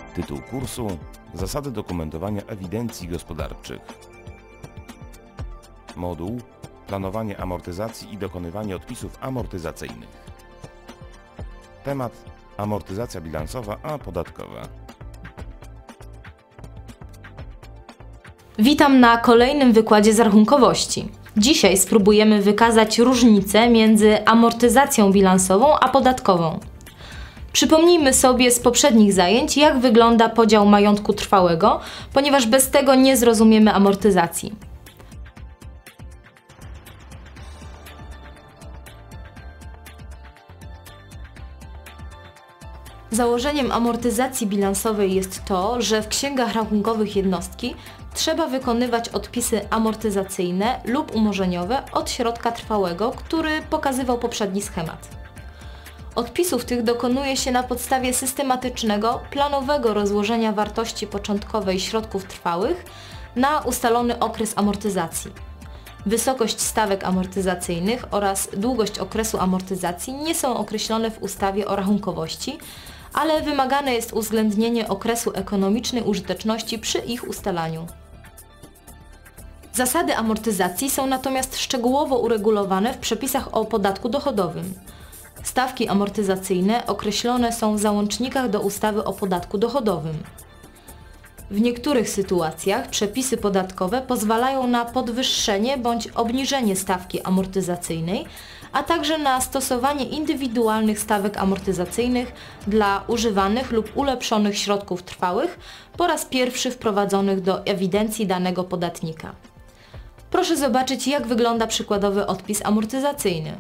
Tytuł kursu: Zasady dokumentowania ewidencji gospodarczych. Moduł: Planowanie amortyzacji i dokonywanie odpisów amortyzacyjnych. Temat: amortyzacja bilansowa a podatkowa. Witam na kolejnym wykładzie z rachunkowości. Dzisiaj spróbujemy wykazać różnicę między amortyzacją bilansową a podatkową. Przypomnijmy sobie z poprzednich zajęć, jak wygląda podział majątku trwałego, ponieważ bez tego nie zrozumiemy amortyzacji. Założeniem amortyzacji bilansowej jest to, że w księgach rachunkowych jednostki trzeba wykonywać odpisy amortyzacyjne lub umorzeniowe od środka trwałego, który pokazywał poprzedni schemat. Odpisów tych dokonuje się na podstawie systematycznego, planowego rozłożenia wartości początkowej środków trwałych na ustalony okres amortyzacji. Wysokość stawek amortyzacyjnych oraz długość okresu amortyzacji nie są określone w ustawie o rachunkowości, ale wymagane jest uwzględnienie okresu ekonomicznej użyteczności przy ich ustalaniu. Zasady amortyzacji są natomiast szczegółowo uregulowane w przepisach o podatku dochodowym. Stawki amortyzacyjne określone są w załącznikach do ustawy o podatku dochodowym. W niektórych sytuacjach przepisy podatkowe pozwalają na podwyższenie bądź obniżenie stawki amortyzacyjnej, a także na stosowanie indywidualnych stawek amortyzacyjnych dla używanych lub ulepszonych środków trwałych po raz pierwszy wprowadzonych do ewidencji danego podatnika. Proszę zobaczyć, jak wygląda przykładowy odpis amortyzacyjny.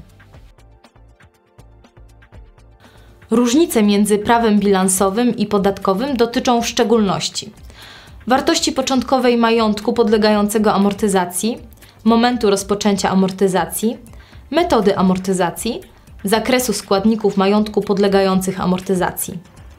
Różnice między prawem bilansowym i podatkowym dotyczą w szczególności wartości początkowej majątku podlegającego amortyzacji, momentu rozpoczęcia amortyzacji, metody amortyzacji, zakresu składników majątku podlegających amortyzacji.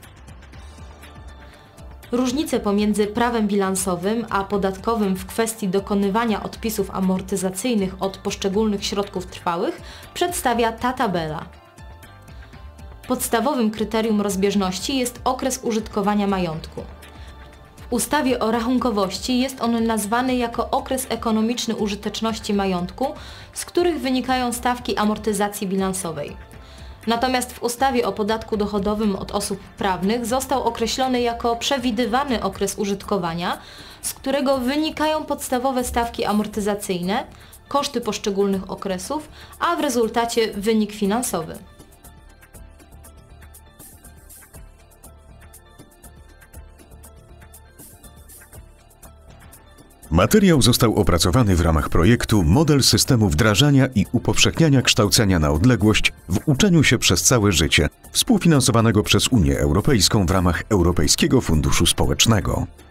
Różnice pomiędzy prawem bilansowym a podatkowym w kwestii dokonywania odpisów amortyzacyjnych od poszczególnych środków trwałych przedstawia ta tabela. Podstawowym kryterium rozbieżności jest okres użytkowania majątku. W ustawie o rachunkowości jest on nazwany jako okres ekonomiczny użyteczności majątku, z których wynikają stawki amortyzacji bilansowej. Natomiast w ustawie o podatku dochodowym od osób prawnych został określony jako przewidywany okres użytkowania, z którego wynikają podstawowe stawki amortyzacyjne, koszty poszczególnych okresów, a w rezultacie wynik finansowy. Materiał został opracowany w ramach projektu Model systemu wdrażania i upowszechniania kształcenia na odległość w uczeniu się przez całe życie, współfinansowanego przez Unię Europejską w ramach Europejskiego Funduszu Społecznego.